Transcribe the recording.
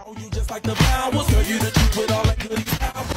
You just like the flowers, girl, you the truth with all that goodies.